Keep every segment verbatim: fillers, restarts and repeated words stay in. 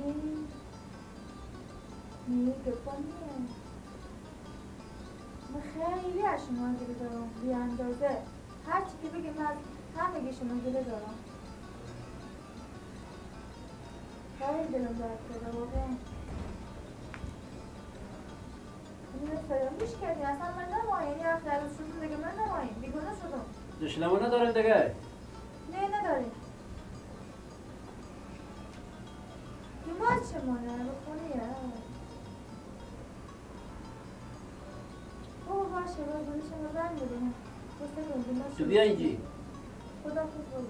این نیه گپانیه من خیلی از شما گله دارم بی اندازه هر چی که بگه من همه شما گله دارم خیلی دلم درد کرده واقعا این فراموش کردی اصلا من نمایم یعنی حرف در روز شدون دیگه من نمایم بیگونه شدم دشنمو نداریم دیگه؟ نه نداریم ما چه مانه بخونیه اوه باشه باید بودی شما زن بودیم تو بیا اینجی خدا خوش بودم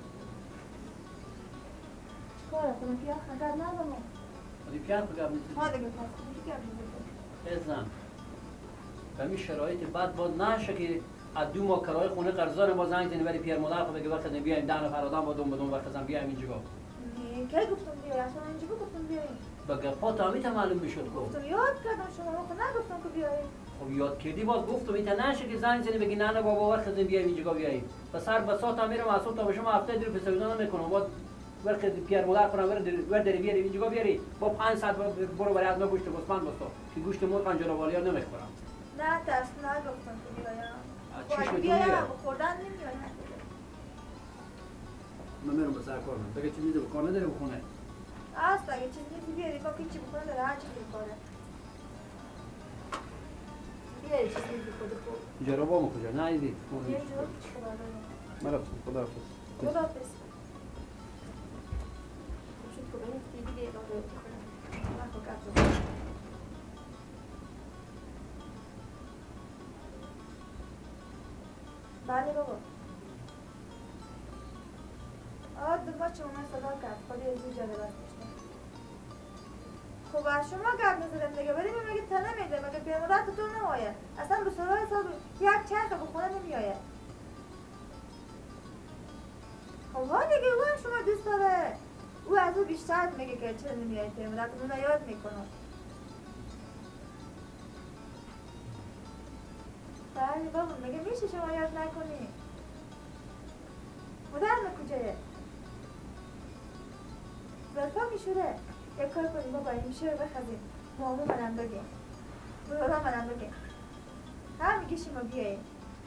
چکاره کنم پیاخ نگرد ندارم خودی پیاخ بگم نیستی ها دیگه پس خودی گرد نیستی بزن به همین شرایط بعد باید نشه که از دو ماه کرایه خونه قرضدار ما زنگ زنی ولی پیر مادر خود بگه وقت بیایم ده نفر آدم با دوم بدون وقت زن بیایم اینجا کی گفتم بیای اصلا اینجا گفتم بیای با گپا تا میت معلوم میشد خب گفتم یاد کردم شما خب نگفتم که بیای خب یاد کردی باز گفتم ایت نشه که زنگ زنی بگی نه نه بابا وقت زن بیایم اینجا بیایم پس هر بساط میرم از صبح تا به شما هفته دیر پسوینا نمیکنم بعد وقت پیر مادر کنم ور ور در بیاری اینجا بیاری با پنج ساعت برو برای از ما گوشت گوسفند بستو که گوشت مرغ انجلوالیا نمیخورم نه دست نگفتم که بیایم چشم بیایم خوردن نمیایم من میرم به سر کارم بگه چیزی داره بکنه داره بخونه است اگه چیزی نیستی بیاری که چی بکنه داره هر چیزی بکنه بیاری چیزی نیستی خود خوب جرابا مو کجا نه ایدی یه جراب چی خدا داره من رفتم خدا حافظ خدا حافظ خوشید که بینید دیدی دیگه داره بکنه من خود کردم بله بابا آه دو بچه اومد صدا کرد خودی از این جاده بست میشتم خب از شما گرد نزدم دیگه بریم مگه تا نمیده مگه پیرمادر تو تو نمایه اصلا به سرای حساب یک چرخ به خونه نمیایه خب ها دیگه او هم شما دوست داره او از او بیشتر میگه که چرا نمیایه پیرمادر تو اونو یاد میکنه بله بابا مگه میشه شما یاد نکنی مادرم کجایه ولفا میشوره یک کار کنیم بابا این میشه رو بخزیم مامو منم بگه برورا منم بگه هم میگه شما بیاییم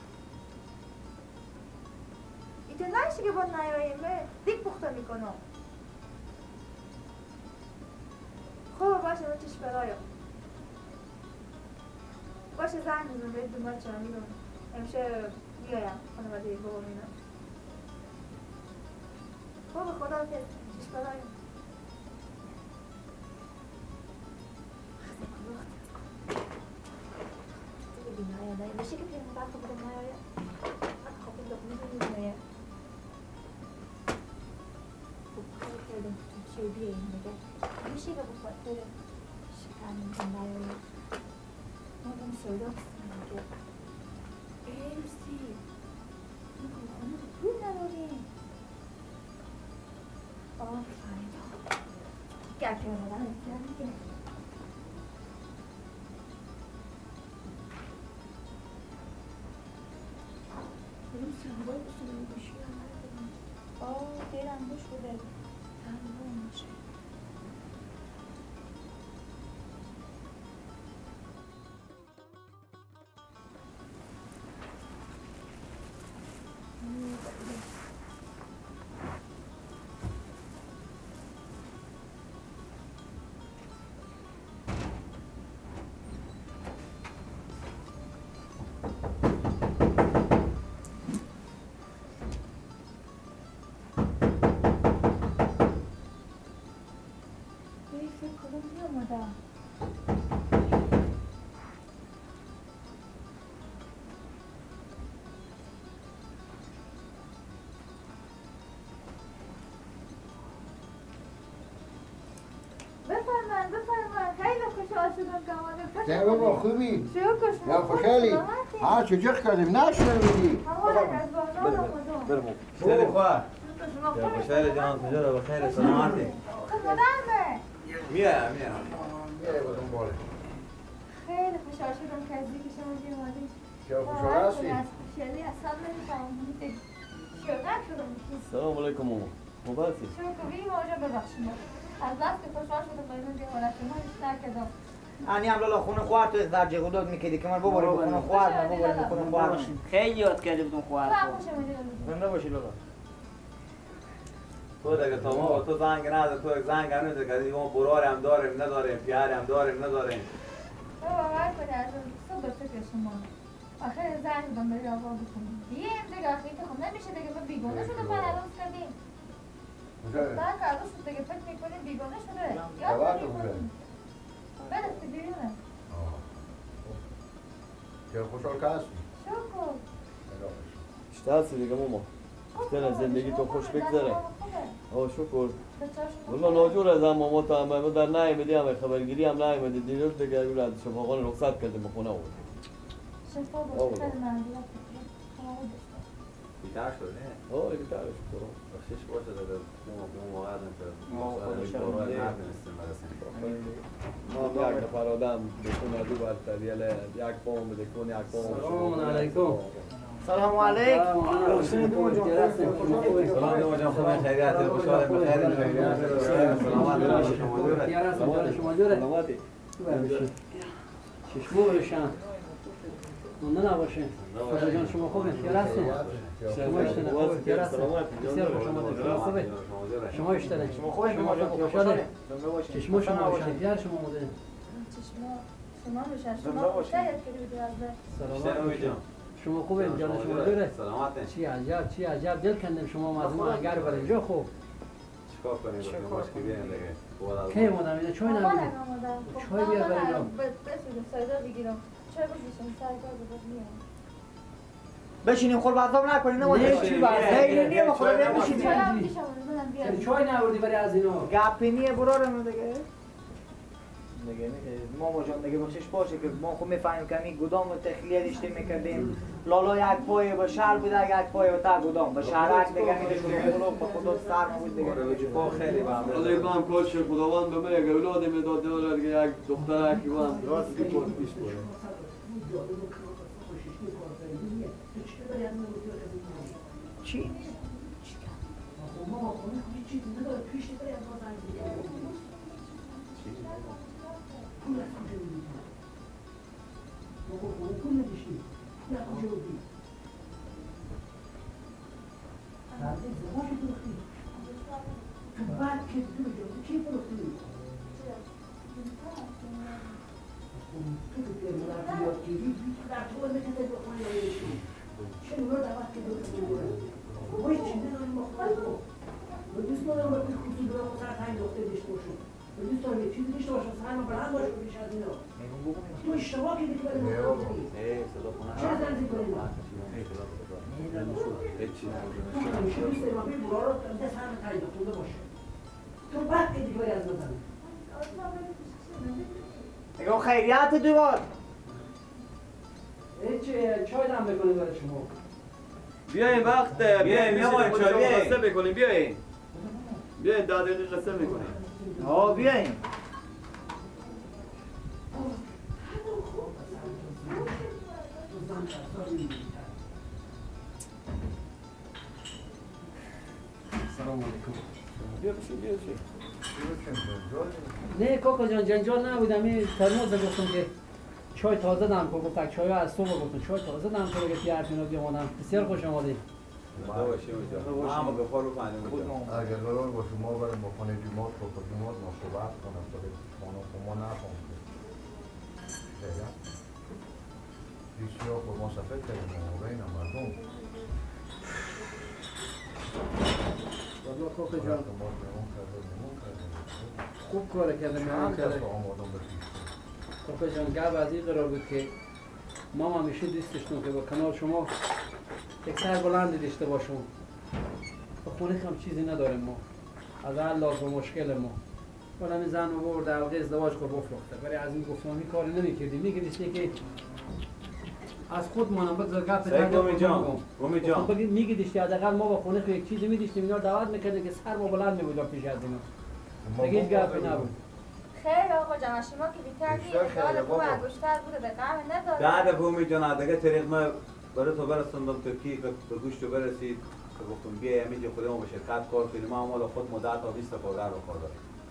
ایتو نشه که باید نیاییم دیگ پخته میکنم خوب باشه من چش برایم باشه زنگ بزن باید دو بچه هم میرم امشه بیایم خانواده بابا مینم خوب خدا حافظ چش برایم بیمایه دایی میشه که پیرم برخوا بودم نیایه حتی خواهد لقمه دونی نیایه خب خیلی کردم چه بیاییم میگه میشه که بخواد داره شکر میگه نیایه مادم سودا میگه ای روسی میگه خانه تو پول نداریم آفرین گر پیرم آدم افتیار میگه بریم سنبای بسنیم گوشی هم نداریم آه دیرم گوش بوده تنبا میشه نه بابا خوبی؟ شکر شما یا خوشحالی؟ ها چجور کردیم؟ نشنه میدی؟ برمو شهر خواه یا بخیر جان کجا رو بخیر سلامتی مادرمه میام میام میای بودم باله خیلی خوشحال شدم که از دیگه شما بیامدید چرا خوشحال هستی؟ از خوشحالی اصلا نمیفهمم شوقت شدم سلام علیکم ماما مبارکی شما که بیم آجا ببخشیم از بس که خوشحال شده با اینو دیوانه که من هیچ نکردم. انی هم لالا خونه خوار تو در جهودات میکردی که من ببریم به خونه خوار من ببریم به خونه خوار خیلی یاد کرده بودم خوار تو هم خوشم میدیدم زنده باشی لالا تو دیگه تا ما تو زنگ نده تو یک زنگ نده که دیگه ما برار هم داریم نداریم پیار هم داریم نداریم بابا باید کنی از صبح فکر شما آخر زنگ بودم بری آقا بکنیم دیم دیگه آخه این خب نمیشه دیگه ما بیگونه شده من عروض کردیم بعد که عروض شد دیگه فکر میکنیم بیگونه شده یاد کنیم بدستی بیرونه که خوشحال که هستی؟ شکر اشتهستی دیگه ماما اشتهن زندگی تو خوش بگذره آه شکر والله ناجور از هم ماما تا همه در نایمدی همه خبرگیری هم نایمدی دیروز دیگه از شفاقان رخصت کرده بخونه بود شفا باشه خیلی مندیلت بیتر شد نه؟ آه بیتر شد بخشش باشه دیگه ما واقعا ما خودش هم نمیدونستیم برسیم ما یک نفر آدم بخونه از او برتر یک پام بده کن یک پام سلام علیکم سلام علیکم سلام سلام جان خوب خیریت خوشحال بخیر سلامت شما شما جوره سلامتی چشمو بشن مونده نباشه خدا جان شما خوبه خیال هستین شما اشتنه خوبه خیال هستین بسیار شما خوبه شما اشتنه شما خوبه شما شما خوبه خوبه چشمو شما بشن خیال شما بوده چشما شما بشن شما خیلی کردی بودی از به سلام شما خوبه جان شما جوره سلامت چی عجب چی عجب دل کندم شما مزمون اگر بر اینجا خوب چیکار کنیم گفتیم باش که بیاین دیگه کی مادم اینا چای نبودی چای بیار برای اینا بسیدم سایدا بگیرم چای بگیرم سایدا بگیرم بشینیم خور بعضاب نکنیم نمونه نه چی باید خیلی نیم خور چای بشینیم هم پیشم بودم بیارم چای نبودی برای از اینا گپینیه برارم دیگه دیگه ماما جان دیگه بخشش باشه که ما خوب میفهمیم که این گدام و تخلیه دیشته میکردیم لالا یک پای با شهر بوده یک پای با تا گدام با شهرک دیگه میده شده خلوب با خدا سر بود دیگه با خیلی با هم حالا این هم کاش خداوند به من یک اولادی میداد داره دیگه یک دخترکی با هم راست که کار پیش بره چی؟ تو اشتباه کردی که برای ما گفتی. چه زنزی کنیم؟ تو همیشه دوست داری ما بیم برا رو دست همه تایی دختونده باشه. تو بد کردی که برای از بزنی. دیگه خیریت دوبار هیچ چای دم بکنید برای شما بیاین وقت بیاین میامان چای بیاین قصه بکنیم بیاین بیاین ده دقیقه قصه میکنیم ها بیاین سلام علیکم بیا بشین بیا بشین نه کوکو جان جنجال نبودم این ترمز گفتم که چای تازه دم کو گفتم چای از صبح گفتم چای تازه دم کو که پیار کنو بیامونم بسیار خوش آمدید باشیم اونجا ما هم بخور رو کنیم اونجا اگر قرار باشه ما بریم با خانه جماعت با جماعت ما صحبت کنم تا خانه ما نفهم خیلی بسیار با ما سفر کردیم و بین مردم والله کوکو جان خوب کار کرده مهمان کرده کوکو جان گپ از این قرار بود که ما همیشه دوست داشتم که با کنار شما یک سر بلندی داشته باشم به خونه هم چیزی نداریم ما از هر لحاظ و مشکل ما ولی همین زن رو برد در ازدواج کرد بفروخته ولی از این گفتم این کاری نمی‌کردیم می‌گیدیشتی که از خود منم بگذار گپ سعی گومی جان گومی جان بگید می‌گیدیشتی حداقل ما با خونه خو یک چیزی می‌دیشتیم اینا دعوت می‌کردیم که سر با بلند می‌بودم پیش از اینا دیگه هیچ گپی نبود خیر آقا جان شما که بیکردی دار خوب انگشتر بوده به قهوه نداره بعد گومی جان دیگه طریق ما برای تو برسوندم ترکیه که به گوشت تو برسید که گفتم بیا همینجا خودمون به شرکت کار کنیم ما مال خود مدت تا بیست تا کارگر رو کار داریم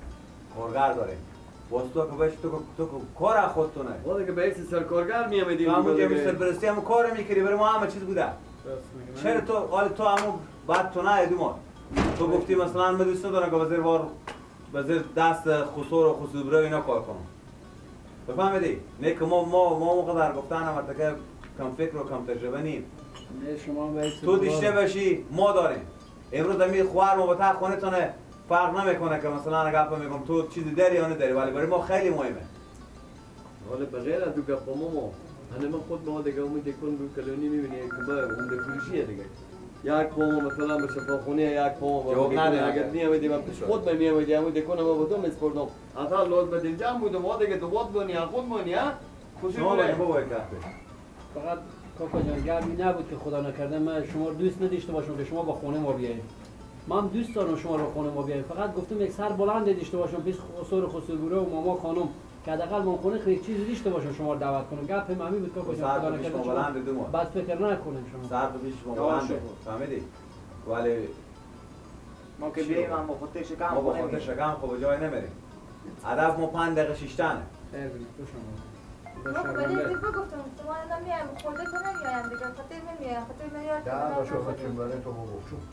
کارگر داریم باز تو که باش تو تو کار خودتونه ولی که به حیث سرکارگر میامدی تو همون که مثل برستی همون کار میکردی برای ما همه چیز بوده چرا تو حالا تو همون بعد تو نه ما تو گفتی مثلا من دوست ندارم که وزیر وار وزیر دست خسور و خصوبره اینا کار کنم بفهمیدی؟ نه که ما ما ما مقدر گفتن هم که کم فکر و کم تجربه نیم شما تو دیشته باشی ما داریم امروز می خوار ما با تا خونه تونه فرق نمیکنه که مثلا گپ میگم تو چیزی داری یا نداری ولی برای ما خیلی مهمه ولی بغیر از دو گپ ما انا من خود ما دیگه اون دیگه دو کلونی میبینی که با اون دو فروشیه دیگه یک پوم مثلا به شفاخونه یک پوم جواب نده اگر میامدی من پیش خود میامدی همون دیگه ما با تو میسپردم اصلا لازم بدین جمع بود ما دیگه دو وقت بونی خود بونی ها خوشی شما بوده باید کافه فقط کاکا جان گرمی نبود که خدا نکرده من شما رو دوست نداشته باشم که شما با خونه ما بیایید من دوست دارم شما رو خونه ما بیایید فقط گفتم یک سر بلند داشته باشم پیش خسور خسوبوره و ماما خانم که حداقل من خونه یک چیزی داشته باشم شما رو دعوت کنم گپ ممی بود کاکا جان خدا نکرده شما بعد فکر نکنیم شما سر تو پیش ما بلند فهمیدی ولی ما که بیایم هم با خودت شکم ما با خودت شکم خب جای نمیریم هدف ما پنج دقیقه شیشتنه خیر برید تو شما ما ولی دیگه گفتم شما نمیایم خورده تو نمیایم دیگه خاطر نمیایم خاطر میاد ده داشو خودتون برای تو بگفتم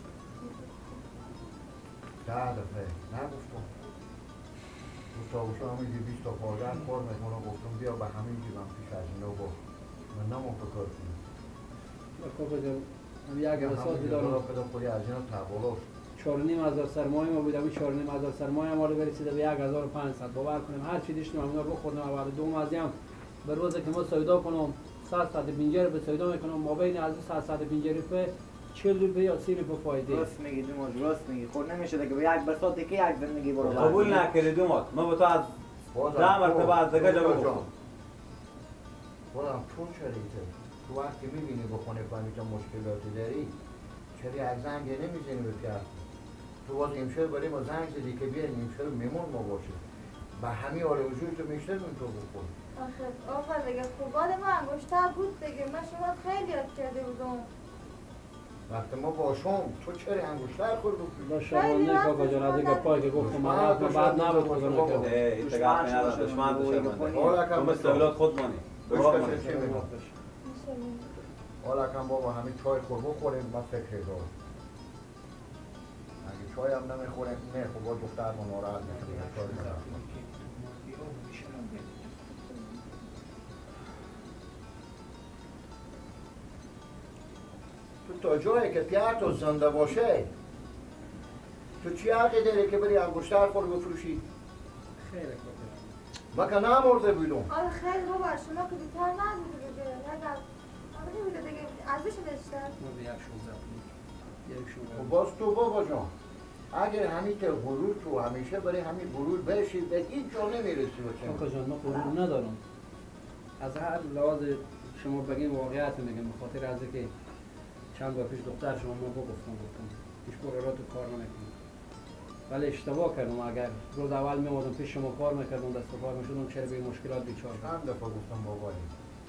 ده دفعه نگفتم گفتم گفتم همین که بیست تا کارگر کار میکنه گفتم بیا به همین که من پیش از اینا با من نمون تو کار کنیم کاکا جان هم یک بساطی دارم پیدا خوری از اینا تقبلاش چهار و نیم هزار سرمایه ما بودم چهار و نیم هزار سرمایه ما رو برسیده به یک هزار و پانصد باور کنیم هر چی داشتیم اونا رو خوردم اول دو مازی هم به روزی که ما سودا کنم صد صد پنجاه به سودا میکنم ما بین از صد صد پنجاه روپیه چهل روپیه یا سی روپیه فایده راست میگی دوماج راست میگی خود نمیشه دیگه به یک بساطی که یک زندگی برو قبول نکردی دومات ما با تو از ده مرتبه از دیگه جا بگفتم بودم چون چریته تو وقتی میبینی بخونه فهمی که مشکلاتی داری چرا یک زنگ نمیزنی به پیار تو باز امشب برای ما زنگ زدی که بیاین امشب میمون ما باشه به همین آرزوی تو میشتریم تو بخون آخه آخه دیگه خوباد ما انگشتر بود دیگه من شما خیلی یاد کرده بودم وقتی ما باشم تو چرا انگشتر خود بکنی؟ با شرمانده کاکا جان از اینکه پای که گفتم من حرف بعد نبود خدا نکرده ای تگاه نداره دشمن تو شرمنده تو مثل اولاد خود مانی چه میگم؟ حالا کم بابا همین چای خور بخوریم من فکر دارم اگه چای هم نمیخوریم نه خب با دختر ما ناراحت میشه چای نمیخوریم تو تا جایی که پیار تو زنده باشه تو چی حقی داری که بری انگشتر خور بفروشی؟ خیلی کاکا من که نمرده بودم آره خیلی بابا شما که دیتر نبوده دیگه اگر آره نمیده دیگه ارزش بیشتر ما به یک شونزده یک شونزده خب باز تو بابا جان اگر همین که غرور تو همیشه برای همین غرور بشی به هیچ جا نمیرسی بچه کاکا جان ما غرور ندارم از هر لحاظ شما بگیم واقعیت میگم به خاطر از که چند بار پیش دختر شما ما بگفتم گفتم هیچ برای تو کار نمیکنم ولی اشتباه کردم اگر روز اول میمادم پیش شما کار میکردم دست و کار میشدم چرا به این مشکلات بیچار شدم چند دفعه گفتم بابایی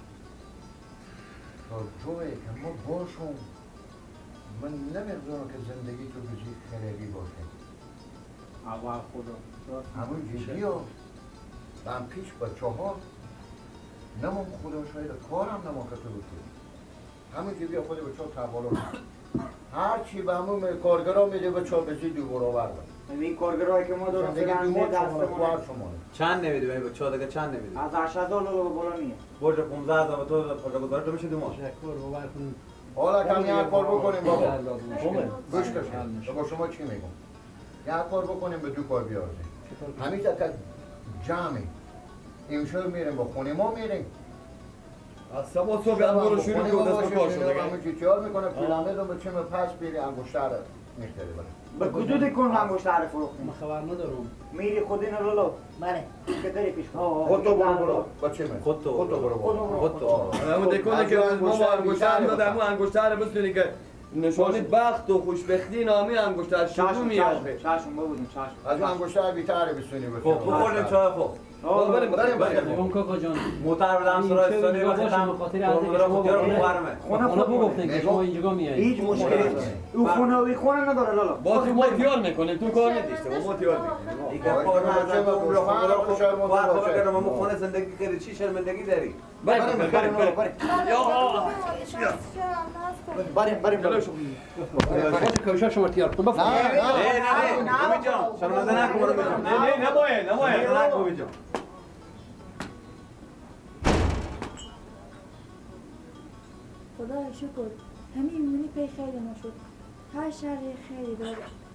تا جایی که ما باشم من نمیدونم که زندگی تو بزی خیلی باشه اول خدا همون جدی ها من پیش بچه ها نمون خدا شاید کارم نمون که تو بکنی همون جدی ها خود بچه ها تبالا هر چی به همون کارگرها میده بچه ها بزی دو برابر باشه این کارگرایی که ما دارم زندگی فعلا دو دست شماره خوار ما شماره چند نمیدی به بچه ها دیگه چند نمیدی از هشتصد دلار رو بالا میه برج پانزده هزار تو پروژه گذاری تو میشه دو ماه تشکر باور کنیم حالا کم یک کار بکنیم بابا خوبه گوش کشیم با شما چی میگم یک کار بکنیم به دو کار بیارزیم همین که جمعی امشب میریم با خونه ما میریم از سبا صبح هم برو شروع کن دست کار شده همون چی تیار میکنه پیلامه رو به چه پس بیری انگشتر میخته به کدود کن انگشتر فروختیم من خبر ندارم میری خود این لولو بله که داری پیش خود تو برو برو با چه می خود تو خود تو برو برو خود تو همون دکونه که ما انگشتر داد همون انگشتر بستونی که نشانی بخت و خوشبختی نامی انگشتر شروع میاد چشم ببودیم چشم از انگشتر بیتره بسونی خب بخوریم چای خوب آه بریم بریم بریم اون کاکا جان موتر بدم سرای سالی اینجا وقتی باشه، هم به خاطر فرمول ازش را شما خودیار خونه- بخورمه خونه خونه خود بگفتن که شما اینجا میایید هیچ مشکلی او خونه و این خونه نداره لالا با تو ما تیار میکنیم تو کار ندیشته ما تیار میکنیم این که کار ندارم تو را خود را خود باید خبر کردم اما خونه زندگی کردی چی شرمندگی داری؟ بریم بریم بریم بریم بریم بریم بریم باشه کوشش شما تیار کن بفرمایید نه نه نه نه امید جان شرمنده نکن امید جان نه نه نباید نباید شرمنده نکن امید جان خدا شکر همین منی پی خیلی نشد هر شهر خیلی داره